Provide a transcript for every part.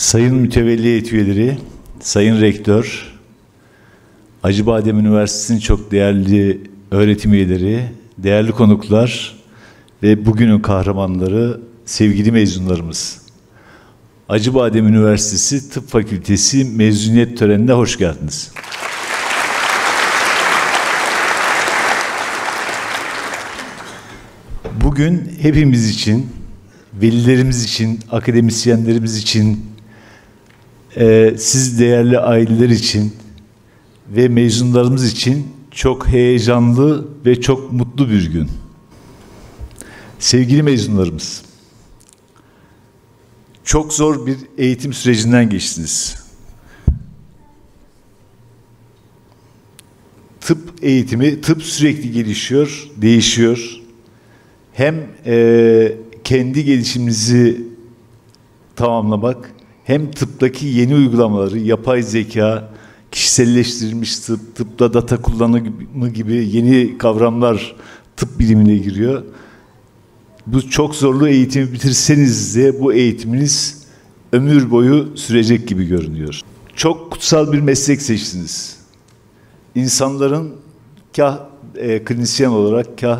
Sayın mütevelli heyet üyeleri, Sayın Rektör, Acıbadem Üniversitesi'nin çok değerli öğretim üyeleri, değerli konuklar ve bugünün kahramanları, sevgili mezunlarımız. Acıbadem Üniversitesi Tıp Fakültesi mezuniyet törenine hoş geldiniz. Bugün hepimiz için, velilerimiz için, akademisyenlerimiz için, siz değerli aileler için ve mezunlarımız için çok heyecanlı ve çok mutlu bir gün. Sevgili mezunlarımız, çok zor bir eğitim sürecinden geçtiniz. Tıp eğitimi, tıp sürekli gelişiyor, değişiyor. Hem kendi gelişiminizi tamamlamak, hem tıptaki yeni uygulamaları, yapay zeka, kişiselleştirilmiş tıp, tıpta data kullanımı gibi yeni kavramlar tıp bilimine giriyor. Bu çok zorlu eğitimi bitirseniz de bu eğitiminiz ömür boyu sürecek gibi görünüyor. Çok kutsal bir meslek seçtiniz. İnsanların kah klinisyen olarak, kah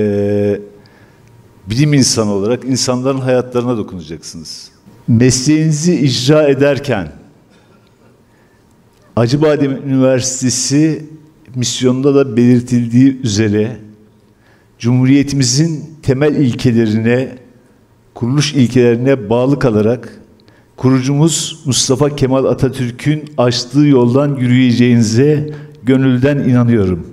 bilim insanı olarak insanların hayatlarına dokunacaksınız. Mesleğinizi icra ederken Acıbadem Üniversitesi misyonunda da belirtildiği üzere Cumhuriyetimizin temel ilkelerine, kuruluş ilkelerine bağlı kalarak kurucumuz Mustafa Kemal Atatürk'ün açtığı yoldan yürüyeceğinize gönülden inanıyorum.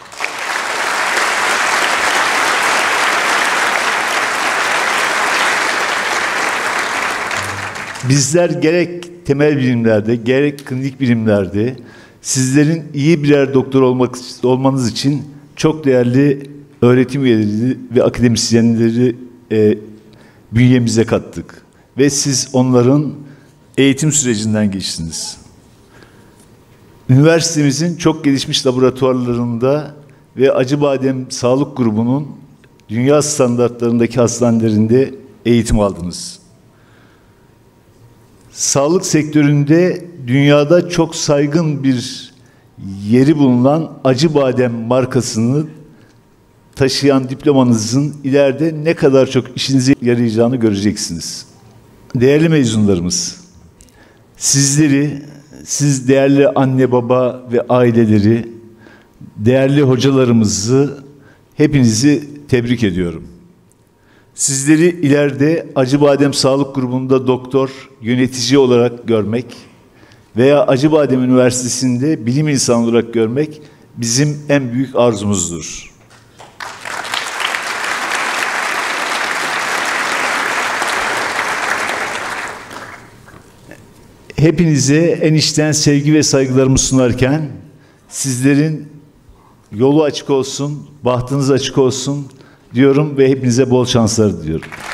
Bizler gerek temel bilimlerde, gerek klinik bilimlerde sizlerin iyi birer doktor olmanız için çok değerli öğretim üyeleri ve akademisyenleri bünyemize kattık. Ve siz onların eğitim sürecinden geçtiniz. Üniversitemizin çok gelişmiş laboratuvarlarında ve Acıbadem Sağlık Grubu'nun dünya standartlarındaki hastanelerinde eğitim aldınız. Sağlık sektöründe dünyada çok saygın bir yeri bulunan Acıbadem markasını taşıyan diplomanızın ileride ne kadar çok işinize yarayacağını göreceksiniz. Değerli mezunlarımız, sizleri, siz değerli anne baba ve aileleri, değerli hocalarımızı, hepinizi tebrik ediyorum. Sizleri ileride Acıbadem Sağlık Grubu'nda doktor, yönetici olarak görmek veya Acıbadem Üniversitesi'nde bilim insanı olarak görmek bizim en büyük arzumuzdur. Hepinize en içten sevgi ve saygılarımı sunarken sizlerin yolu açık olsun, bahtınız açık olsun diyorum ve hepinize bol şanslar diliyorum.